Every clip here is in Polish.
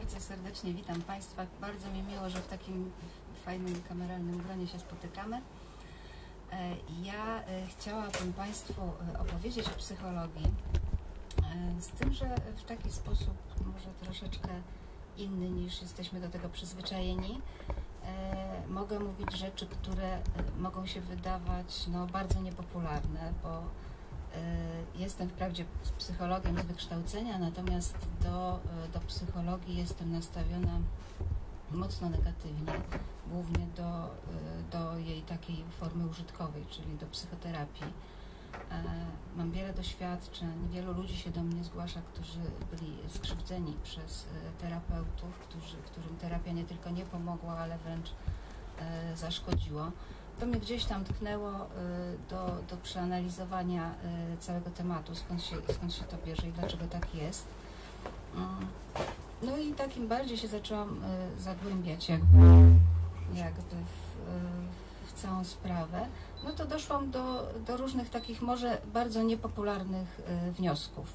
Bardzo serdecznie witam Państwa. Bardzo mi miło, że w takim fajnym, kameralnym gronie się spotykamy. Ja chciałabym Państwu opowiedzieć o psychologii, z tym, że w taki sposób może troszeczkę inny niż jesteśmy do tego przyzwyczajeni. Mogę mówić rzeczy, które mogą się wydawać bardzo niepopularne, bo jestem wprawdzie psychologiem z wykształcenia, natomiast do psychologii jestem nastawiona mocno negatywnie, głównie do jej takiej formy użytkowej, czyli do psychoterapii. Mam wiele doświadczeń, wielu ludzi się do mnie zgłasza, którzy byli skrzywdzeni przez terapeutów, którym terapia nie tylko nie pomogła, ale wręcz zaszkodziła. To mnie gdzieś tam tknęło do przeanalizowania całego tematu, skąd się to bierze i dlaczego tak jest. No i takim bardziej się zaczęłam zagłębiać jakby w całą sprawę. No to doszłam do różnych takich może bardzo niepopularnych wniosków.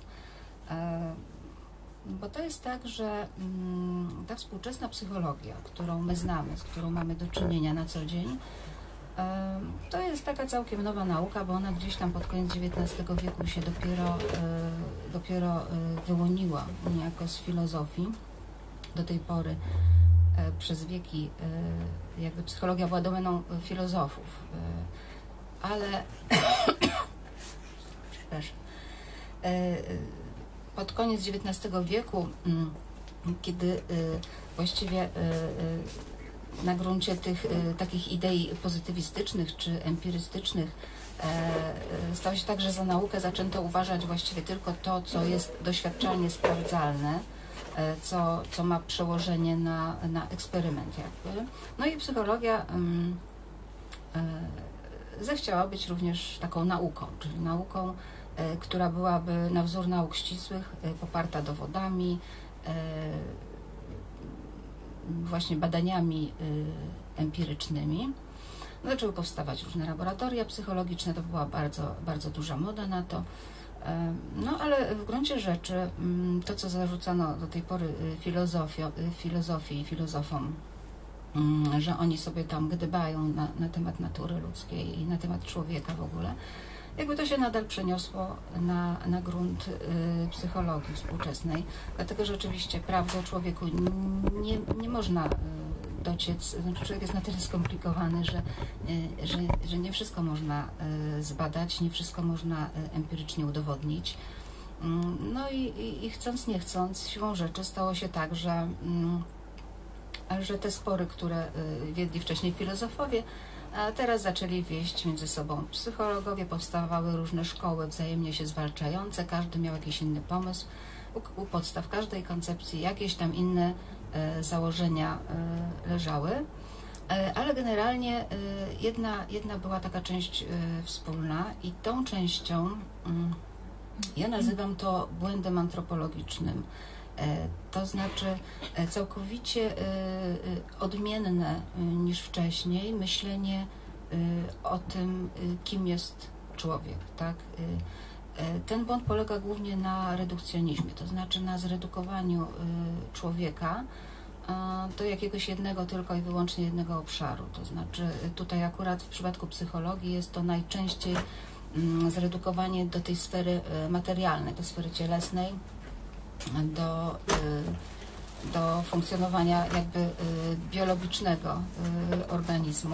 Bo to jest tak, że ta współczesna psychologia, którą my znamy, z którą mamy do czynienia na co dzień, to jest taka całkiem nowa nauka, bo ona gdzieś tam pod koniec XIX wieku się dopiero wyłoniła niejako z filozofii. Do tej pory przez wieki jakby psychologia była domeną filozofów, ale przepraszam, pod koniec XIX wieku, kiedy właściwie na gruncie tych takich idei pozytywistycznych czy empirystycznych stało się tak, że za naukę zaczęto uważać właściwie tylko to, co jest doświadczalnie sprawdzalne, co ma przełożenie na eksperyment jakby. No i psychologia zechciała być również taką nauką, czyli nauką, która byłaby na wzór nauk ścisłych, poparta dowodami, właśnie badaniami empirycznymi. Zaczęły powstawać różne laboratoria psychologiczne, to była bardzo, bardzo duża moda na to. No ale w gruncie rzeczy to, co zarzucano do tej pory filozofii i filozofom, że oni sobie tam gdybają na temat natury ludzkiej i na temat człowieka w ogóle, jakby to się nadal przeniosło na grunt psychologii współczesnej, dlatego że oczywiście prawdy o człowieku nie można dociec, znaczy człowiek jest na tyle skomplikowany, że nie wszystko można zbadać, nie wszystko można empirycznie udowodnić. No i chcąc nie chcąc, siłą rzeczy stało się tak, że te spory, które wiedli wcześniej filozofowie, a teraz zaczęli wieść między sobą psychologowie, powstawały różne szkoły wzajemnie się zwalczające, każdy miał jakiś inny pomysł, u podstaw każdej koncepcji jakieś tam inne założenia leżały, ale generalnie jedna była taka część wspólna i tą częścią ja nazywam to błędem antropologicznym. To znaczy całkowicie odmienne niż wcześniej myślenie o tym, kim jest człowiek, tak? Ten błąd polega głównie na redukcjonizmie, to znaczy na zredukowaniu człowieka do jakiegoś jednego tylko i wyłącznie jednego obszaru. To znaczy tutaj akurat w przypadku psychologii jest to najczęściej zredukowanie do tej sfery materialnej, do sfery cielesnej, do funkcjonowania jakby biologicznego organizmu.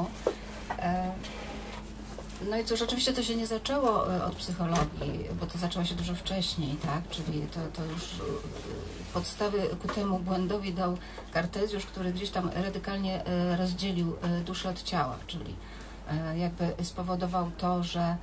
No i cóż, oczywiście to się nie zaczęło od psychologii, bo to zaczęło się dużo wcześniej, tak? Czyli to już podstawy ku temu błędowi dał Kartezjusz, który gdzieś tam radykalnie rozdzielił duszę od ciała, czyli jakby spowodował to, że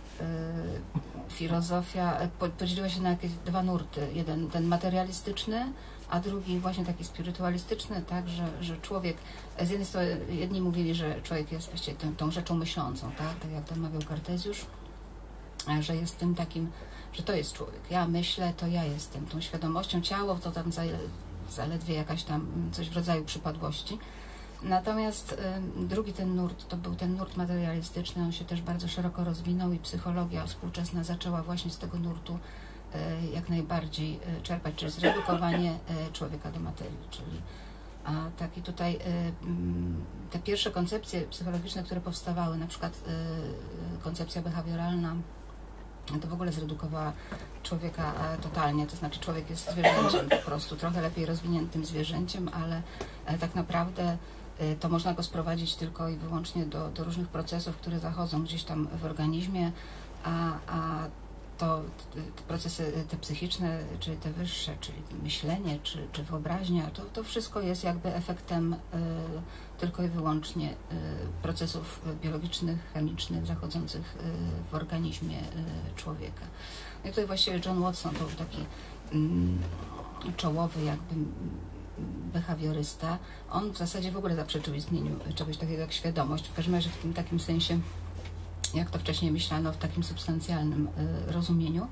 filozofia podzieliła się na jakieś dwa nurty. Jeden ten materialistyczny, a drugi właśnie taki spirytualistyczny, tak, że człowiek, z jednej strony jedni mówili, że człowiek jest właściwie tą rzeczą myślącą, tak jak to mawiał Kartezjusz, że jest tym takim, że to jest człowiek. Ja myślę, to ja jestem tą świadomością, ciało to tam zaledwie jakaś tam coś w rodzaju przypadłości. Natomiast drugi ten nurt, to był ten nurt materialistyczny, on się też bardzo szeroko rozwinął i psychologia współczesna zaczęła właśnie z tego nurtu jak najbardziej czerpać, czyli zredukowanie człowieka do materii, czyli taki tutaj te pierwsze koncepcje psychologiczne, które powstawały, na przykład koncepcja behawioralna, to w ogóle zredukowała człowieka totalnie, to znaczy człowiek jest zwierzęciem po prostu, trochę lepiej rozwiniętym zwierzęciem, ale tak naprawdę to można go sprowadzić tylko i wyłącznie do różnych procesów, które zachodzą gdzieś tam w organizmie, a to te procesy te psychiczne, czyli te wyższe, czyli myślenie, czy wyobraźnia, to wszystko jest jakby efektem tylko i wyłącznie procesów biologicznych, chemicznych zachodzących w organizmie człowieka. No i tutaj właściwie John Watson to był taki czołowy jakby behawiorysta. On w zasadzie w ogóle zaprzeczył istnieniu czegoś takiego jak świadomość, w każdym razie w tym takim sensie, jak to wcześniej myślano, w takim substancjalnym rozumieniu.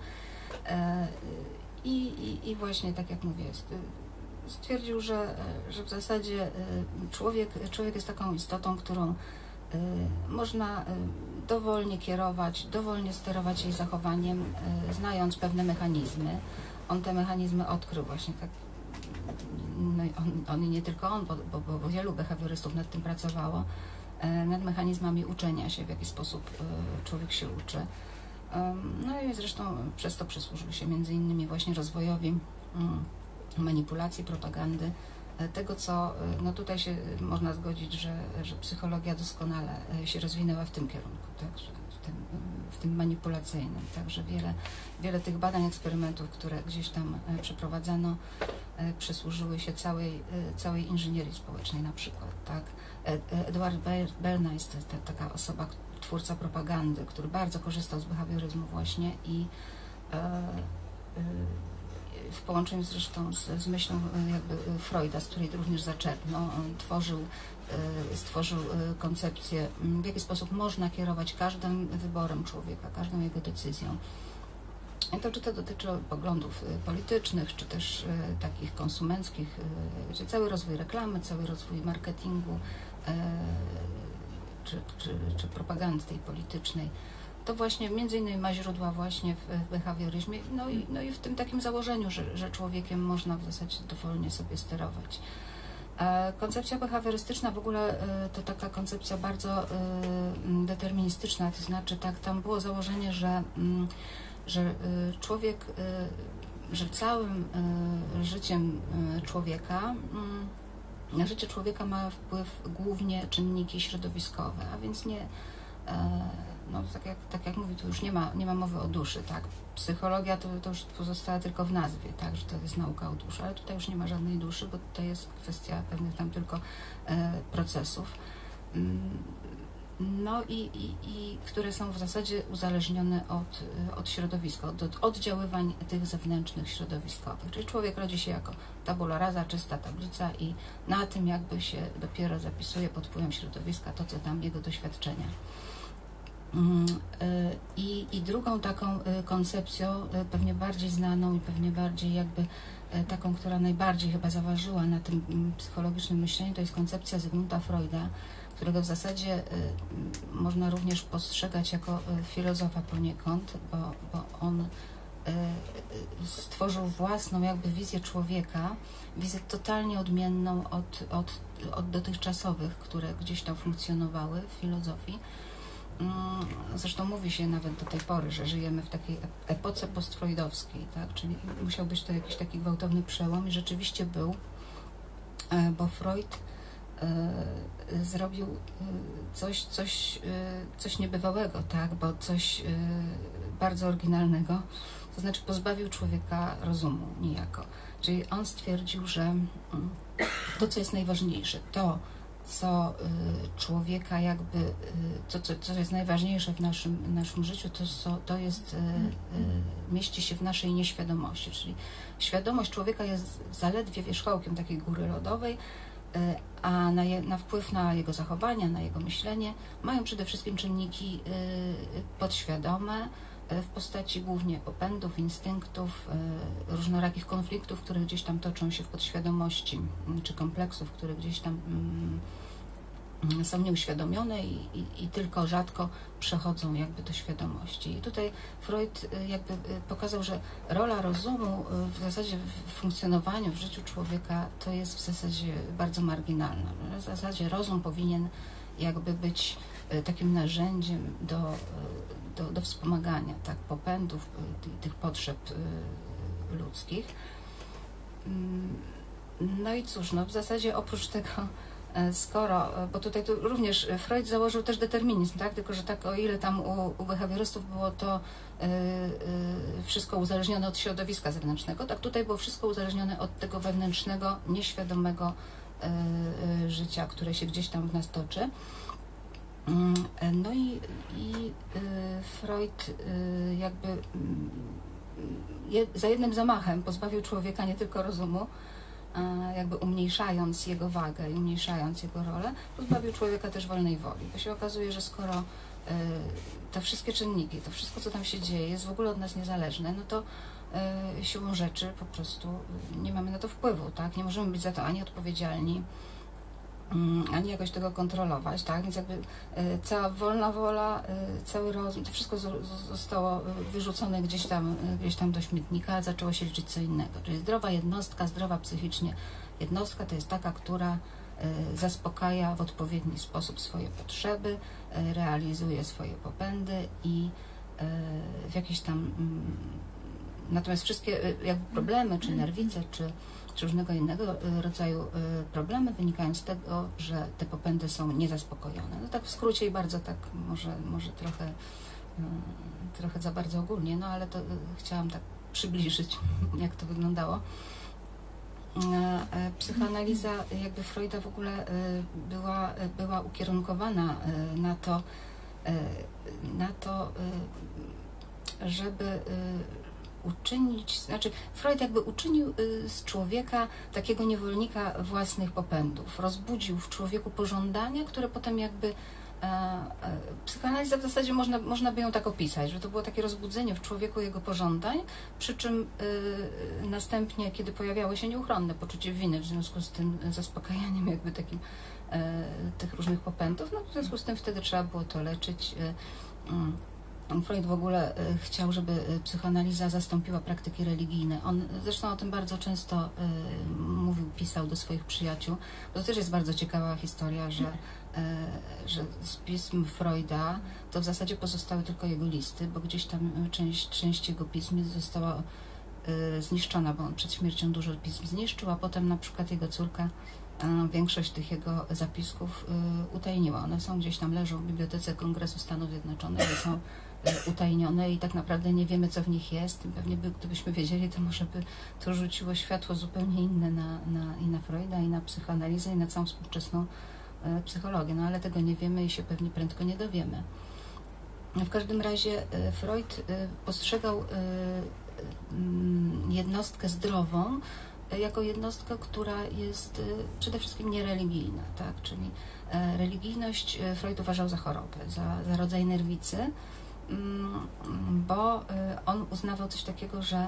I właśnie, tak jak mówię, stwierdził, że w zasadzie człowiek jest taką istotą, którą można dowolnie kierować, dowolnie sterować jej zachowaniem, znając pewne mechanizmy. On te mechanizmy odkrył właśnie tak. No i on i nie tylko on, bo wielu behawiorystów nad tym pracowało, nad mechanizmami uczenia się, w jaki sposób człowiek się uczy. No i zresztą przez to przysłużył się między innymi właśnie rozwojowi manipulacji, propagandy, tego co, no tutaj się można zgodzić, że psychologia doskonale się rozwinęła w tym kierunku, także w tym manipulacyjnym, także wiele tych badań, eksperymentów, które gdzieś tam przeprowadzano, przysłużyły się całej inżynierii społecznej na przykład, tak. Edward Bernays to taka osoba, twórca propagandy, który bardzo korzystał z behawioryzmu właśnie i w połączeniu zresztą z myślą jakby Freuda, z której również zaczerpnął, on stworzył koncepcję, w jaki sposób można kierować każdym wyborem człowieka, każdą jego decyzją. I to czy to dotyczy poglądów politycznych, czy też takich konsumenckich, czy cały rozwój reklamy, cały rozwój marketingu, czy propagandy tej politycznej. To właśnie między innymi ma źródła właśnie w behawioryzmie, no i w tym takim założeniu, że człowiekiem można w zasadzie dowolnie sobie sterować. Koncepcja behawiorystyczna w ogóle to taka koncepcja bardzo deterministyczna, to znaczy tak, tam było założenie, że człowiek, że całym życiem człowieka, na życie człowieka ma wpływ głównie czynniki środowiskowe, a więc nie, no tak jak mówię, tu już nie ma mowy o duszy, tak? Psychologia to już pozostała tylko w nazwie, tak, że to jest nauka o duszy, ale tutaj już nie ma żadnej duszy, bo to jest kwestia pewnych tam tylko procesów. No i które są w zasadzie uzależnione od środowiska, od oddziaływań tych zewnętrznych środowiskowych. Czyli człowiek rodzi się jako tabula rasa, czysta tablica i na tym jakby się dopiero zapisuje pod wpływem środowiska to, co tam jego doświadczenia. I drugą taką koncepcją, pewnie bardziej znaną i pewnie bardziej jakby taką, która najbardziej chyba zaważyła na tym psychologicznym myśleniu, to jest koncepcja Zygmunta Freuda, którego w zasadzie można również postrzegać jako filozofa poniekąd, bo on stworzył własną jakby wizję człowieka, wizję totalnie odmienną od dotychczasowych, które gdzieś tam funkcjonowały w filozofii. Zresztą mówi się nawet do tej pory, że żyjemy w takiej epoce postfreudowskiej, tak? Czyli musiał być to jakiś taki gwałtowny przełom i rzeczywiście był, bo Freud zrobił coś niebywałego, tak? Bo coś bardzo oryginalnego, to znaczy pozbawił człowieka rozumu niejako. Czyli on stwierdził, że to, co jest najważniejsze, to, co człowieka jakby, co jest najważniejsze w naszym życiu, to jest, mieści się w naszej nieświadomości, czyli świadomość człowieka jest zaledwie wierzchołkiem takiej góry lodowej, a na wpływ na jego zachowania, na jego myślenie mają przede wszystkim czynniki podświadome w postaci głównie popędów, instynktów, różnorakich konfliktów, które gdzieś tam toczą się w podświadomości, czy kompleksów, które gdzieś tam są nieuświadomione i tylko rzadko przechodzą jakby do świadomości. I tutaj Freud jakby pokazał, że rola rozumu w zasadzie w funkcjonowaniu, w życiu człowieka to jest w zasadzie bardzo marginalna. W zasadzie rozum powinien jakby być takim narzędziem do wspomagania tak, popędów, tych potrzeb ludzkich. No i cóż, no w zasadzie oprócz tego, bo tutaj tu również Freud założył też determinizm, tak? Tylko że tak o ile tam u behawiorystów było to wszystko uzależnione od środowiska zewnętrznego, tak tutaj było wszystko uzależnione od tego wewnętrznego, nieświadomego życia, które się gdzieś tam w nas toczy. No i Freud jakby za jednym zamachem pozbawił człowieka nie tylko rozumu, jakby umniejszając jego wagę i umniejszając jego rolę, pozbawił człowieka też wolnej woli, bo się okazuje, że skoro te wszystkie czynniki, to wszystko, co tam się dzieje, jest w ogóle od nas niezależne, no to siłą rzeczy po prostu nie mamy na to wpływu, tak? Nie możemy być za to ani odpowiedzialni, ani jakoś tego kontrolować, tak? Więc jakby cała wolna wola, cały rozum, to wszystko zostało wyrzucone gdzieś tam do śmietnika, zaczęło się liczyć co innego. Czyli zdrowa jednostka, zdrowa psychicznie jednostka to jest taka, która zaspokaja w odpowiedni sposób swoje potrzeby, realizuje swoje popędy i w jakiś tam... Natomiast wszystkie jakby problemy, czy nerwice, czy różnego innego rodzaju problemy wynikają z tego, że te popędy są niezaspokojone. No tak w skrócie i bardzo tak może trochę za bardzo ogólnie, no ale to chciałam tak przybliżyć, jak to wyglądało. Psychoanaliza jakby Freuda w ogóle była ukierunkowana na to, żeby uczynić, znaczy Freud jakby uczynił z człowieka takiego niewolnika własnych popędów, rozbudził w człowieku pożądania, które potem jakby psychoanaliza w zasadzie można by ją tak opisać, że to było takie rozbudzenie w człowieku jego pożądań, przy czym następnie, kiedy pojawiało się nieuchronne poczucie winy w związku z tym zaspokajaniem jakby takim tych różnych popędów, no w związku z tym wtedy trzeba było to leczyć. Freud w ogóle chciał, żeby psychoanaliza zastąpiła praktyki religijne. On zresztą o tym bardzo często mówił, pisał do swoich przyjaciół. To też jest bardzo ciekawa historia, że z pism Freuda to w zasadzie pozostały tylko jego listy, bo gdzieś tam część jego pism została zniszczona, bo on przed śmiercią dużo pism zniszczył, a potem na przykład jego córka większość tych jego zapisków utajniła. One są gdzieś tam, leżą w Bibliotece Kongresu Stanów Zjednoczonych, są utajnione i tak naprawdę nie wiemy, co w nich jest. Pewnie gdybyśmy wiedzieli, to może by to rzuciło światło zupełnie inne i na Freuda, i na psychoanalizę, i na całą współczesną psychologię. No ale tego nie wiemy i się pewnie prędko nie dowiemy. W każdym razie Freud postrzegał jednostkę zdrową jako jednostkę, która jest przede wszystkim niereligijna, tak? Czyli religijność Freud uważał za chorobę, za rodzaj nerwicy, bo on uznawał coś takiego, że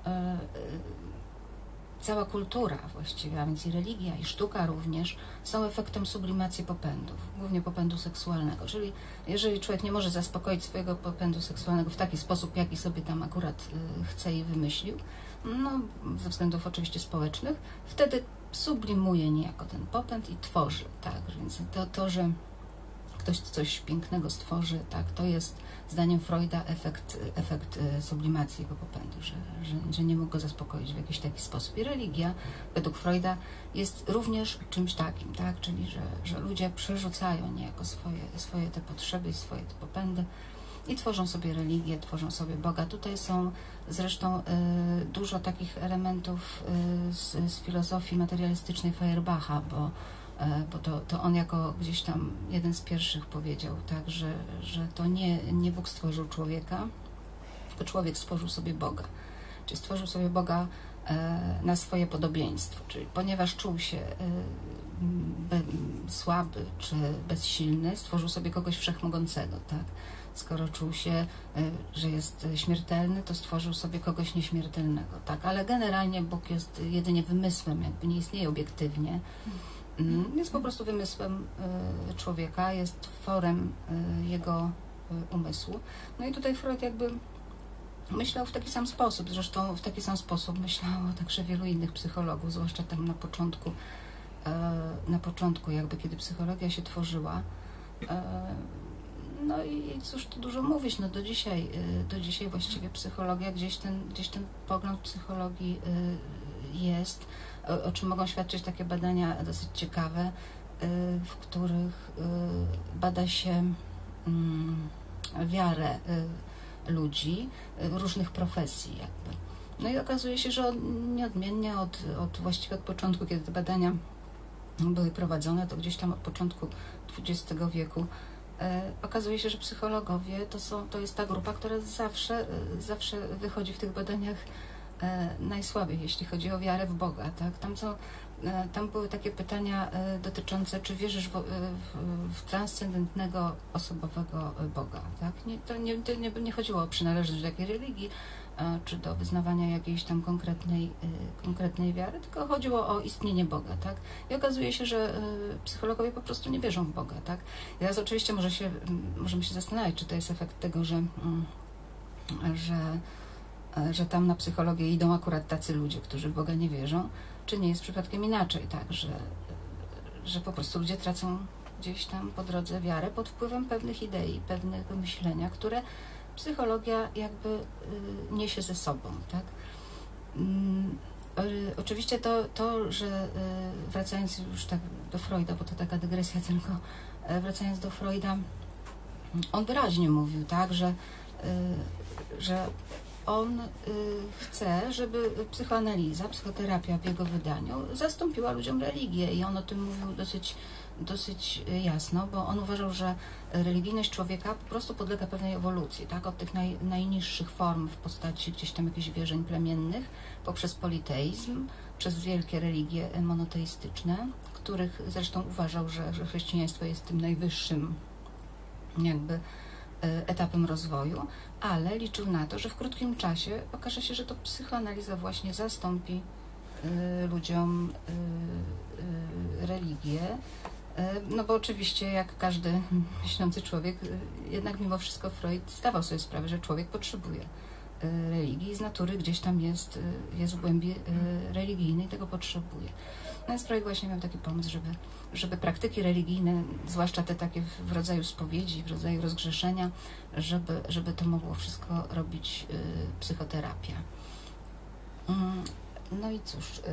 cała kultura właściwie, a więc i religia, i sztuka również, są efektem sublimacji popędów, głównie popędu seksualnego. Czyli jeżeli człowiek nie może zaspokoić swojego popędu seksualnego w taki sposób, jaki sobie tam akurat chce i wymyślił, no, ze względów oczywiście społecznych, wtedy sublimuje niejako ten popęd i tworzy, tak, więc to że ktoś coś pięknego stworzy, tak, to jest zdaniem Freuda efekt sublimacji jego popędu, że nie mógł go zaspokoić w jakiś taki sposób. I religia według Freuda jest również czymś takim, tak, czyli że ludzie przerzucają niejako swoje te potrzeby i swoje te popędy i tworzą sobie religię, tworzą sobie Boga. Tutaj są zresztą dużo takich elementów z filozofii materialistycznej Feuerbacha, bo to on jako gdzieś tam jeden z pierwszych powiedział, tak, że to nie Bóg stworzył człowieka, tylko człowiek stworzył sobie Boga. Czyli stworzył sobie Boga na swoje podobieństwo, czyli ponieważ czuł się słaby czy bezsilny, stworzył sobie kogoś wszechmogącego, tak. Skoro czuł się, że jest śmiertelny, to stworzył sobie kogoś nieśmiertelnego, tak. Ale generalnie Bóg jest jedynie wymysłem, jakby nie istnieje obiektywnie. Jest po prostu wymysłem człowieka, jest tworem jego umysłu. No i tutaj Freud jakby myślał w taki sam sposób, zresztą w taki sam sposób myślało także wielu innych psychologów, zwłaszcza tam na początku jakby, kiedy psychologia się tworzyła. No i cóż tu dużo mówić, no do dzisiaj właściwie psychologia, gdzieś ten pogląd psychologii jest, o czym mogą świadczyć takie badania dosyć ciekawe, w których bada się wiarę ludzi różnych profesji jakby. No i okazuje się, że nieodmiennie właściwie od początku, kiedy te badania były prowadzone, to gdzieś tam od początku XX wieku, okazuje się, że psychologowie to jest ta grupa, która zawsze wychodzi w tych badaniach najsłabiej, jeśli chodzi o wiarę w Boga, tak? Tam były takie pytania dotyczące, czy wierzysz w transcendentnego, osobowego Boga, tak? Nie chodziło o przynależność do jakiej religii, czy do wyznawania jakiejś tam konkretnej wiary, tylko chodziło o istnienie Boga, tak? I okazuje się, że psychologowie po prostu nie wierzą w Boga, tak? I teraz oczywiście możemy się zastanawiać, czy to jest efekt tego, że tam na psychologię idą akurat tacy ludzie, którzy w Boga nie wierzą, czy nie jest przypadkiem inaczej, tak? Że po prostu ludzie tracą gdzieś tam po drodze wiarę pod wpływem pewnych idei, pewnych myślenia, które psychologia jakby niesie ze sobą, tak? Oczywiście to, że wracając już tak do Freuda, bo to taka dygresja tylko, wracając do Freuda, on wyraźnie mówił, tak, że on chce, żeby psychoanaliza, psychoterapia w jego wydaniu zastąpiła ludziom religię i on o tym mówił dosyć jasno, bo on uważał, że religijność człowieka po prostu podlega pewnej ewolucji, tak, od tych najniższych form w postaci gdzieś tam jakichś wierzeń plemiennych, poprzez politeizm, przez wielkie religie monoteistyczne, których zresztą uważał, że chrześcijaństwo jest tym najwyższym jakby etapem rozwoju, ale liczył na to, że w krótkim czasie okaże się, że to psychoanaliza właśnie zastąpi ludziom religię, no bo oczywiście jak każdy myślący człowiek, jednak mimo wszystko Freud zdawał sobie sprawę, że człowiek potrzebuje religii, z natury gdzieś tam jest w głębi religijnej, tego potrzebuje. No więc Freud właśnie miał taki pomysł, żeby praktyki religijne, zwłaszcza te takie w rodzaju spowiedzi, w rodzaju rozgrzeszenia, żeby to mogło wszystko robić psychoterapia. No i cóż,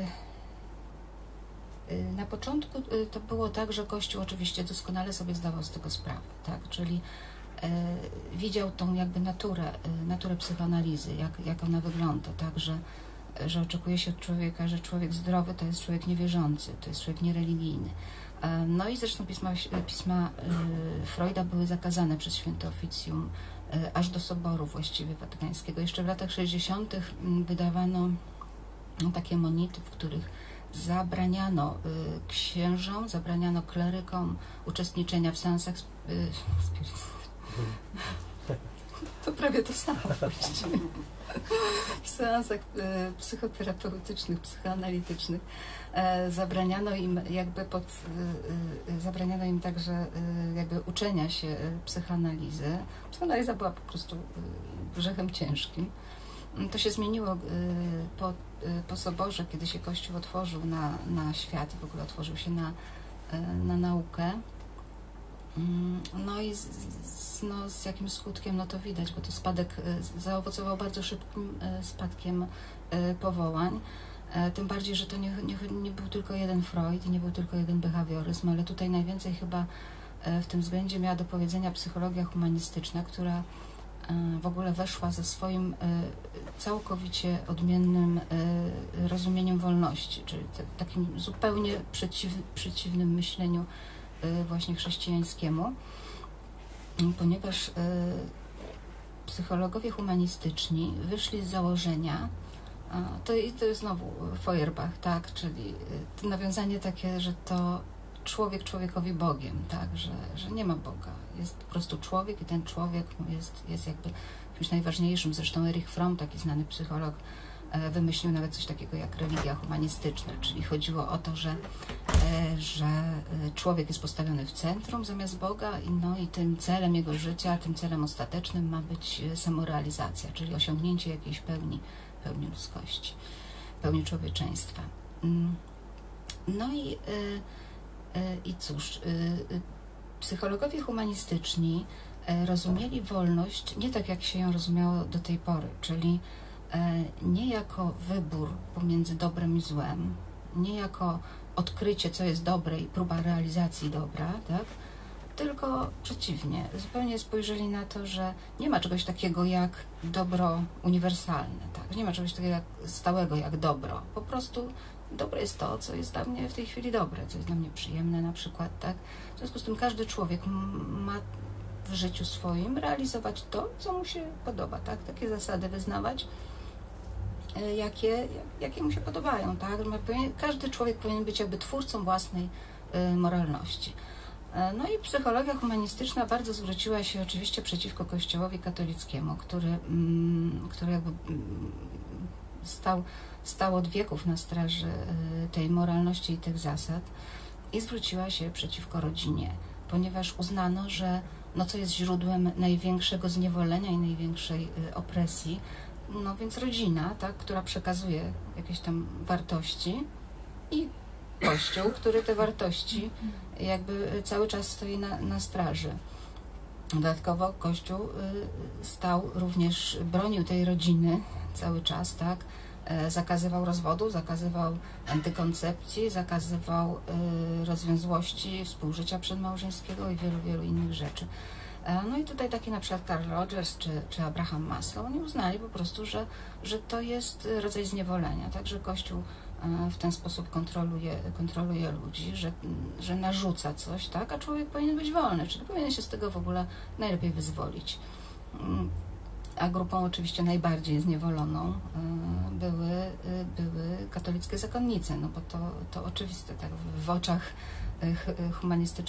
na początku to było tak, że Kościół oczywiście doskonale sobie zdawał z tego sprawę, tak? Czyli widział tą jakby naturę psychoanalizy, jak ona wygląda, tak? Że oczekuje się od człowieka, że człowiek zdrowy to jest człowiek niewierzący, to jest człowiek niereligijny. No i zresztą pisma Freuda były zakazane przez Święte Oficjum aż do Soboru właściwie Watykańskiego. Jeszcze w latach 60. wydawano takie monity, w których zabraniano księżom, zabraniano klerykom uczestniczenia w seansach to prawie to samo właściwie. W seansach psychoterapeutycznych, psychoanalitycznych zabraniano im także jakby uczenia się psychoanalizy. Psychoanaliza była po prostu grzechem ciężkim. To się zmieniło po Soborze, kiedy się Kościół otworzył na świat i w ogóle otworzył się na naukę. No i z jakim skutkiem, no to widać, bo to spadek zaowocował bardzo szybkim spadkiem powołań. Tym bardziej, że to nie był tylko jeden Freud, nie był tylko jeden behawioryzm, ale tutaj najwięcej chyba w tym względzie miała do powiedzenia psychologia humanistyczna, która w ogóle weszła ze swoim całkowicie odmiennym rozumieniem wolności, czyli takim zupełnie przeciwnym myśleniu właśnie chrześcijańskiemu, ponieważ psychologowie humanistyczni wyszli z założenia, to jest znowu Feuerbach, tak, czyli to nawiązanie takie, że to człowiek człowiekowi Bogiem, tak, że nie ma Boga, jest po prostu człowiek i ten człowiek jest jakby czymś najważniejszym. Zresztą Erich Fromm, taki znany psycholog, wymyślił nawet coś takiego jak religia humanistyczna, czyli chodziło o to, że że człowiek jest postawiony w centrum zamiast Boga, no i tym celem jego życia, tym celem ostatecznym ma być samorealizacja, czyli osiągnięcie jakiejś pełni ludzkości, pełni człowieczeństwa. No i cóż, psychologowie humanistyczni rozumieli wolność nie tak, jak się ją rozumiało do tej pory, czyli nie jako wybór pomiędzy dobrem i złem, nie jako odkrycie, co jest dobre i próba realizacji dobra, tak? Tylko przeciwnie, zupełnie spojrzeli na to, że nie ma czegoś takiego jak dobro uniwersalne, tak? Nie ma czegoś takiego stałego jak dobro. Po prostu dobre jest to, co jest dla mnie w tej chwili dobre, co jest dla mnie przyjemne na przykład, tak? W związku z tym każdy człowiek ma w życiu swoim realizować to, co mu się podoba, tak? Takie zasady wyznawać, jakie mu się podobają, tak? Każdy człowiek powinien być jakby twórcą własnej moralności. No i psychologia humanistyczna bardzo zwróciła się oczywiście przeciwko Kościołowi katolickiemu, który jakby stał od wieków na straży tej moralności i tych zasad i zwróciła się przeciwko rodzinie, ponieważ uznano, że no co jest źródłem największego zniewolenia i największej opresji, no więc rodzina, tak, która przekazuje jakieś tam wartości i Kościół, który te wartości jakby cały czas stoi na straży. Dodatkowo Kościół bronił tej rodziny cały czas, tak, zakazywał rozwodu, zakazywał antykoncepcji, zakazywał rozwiązłości, współżycia przedmałżeńskiego i wielu, wielu innych rzeczy. No i tutaj taki na przykład Carl Rogers czy Abraham Maslow, oni uznali po prostu, że to jest rodzaj zniewolenia, tak, że Kościół w ten sposób kontroluje ludzi, że narzuca coś, tak, a człowiek powinien być wolny, czyli powinien się z tego w ogóle najlepiej wyzwolić. A grupą oczywiście najbardziej zniewoloną były katolickie zakonnice, no bo to oczywiste, tak, w oczach humanistycznych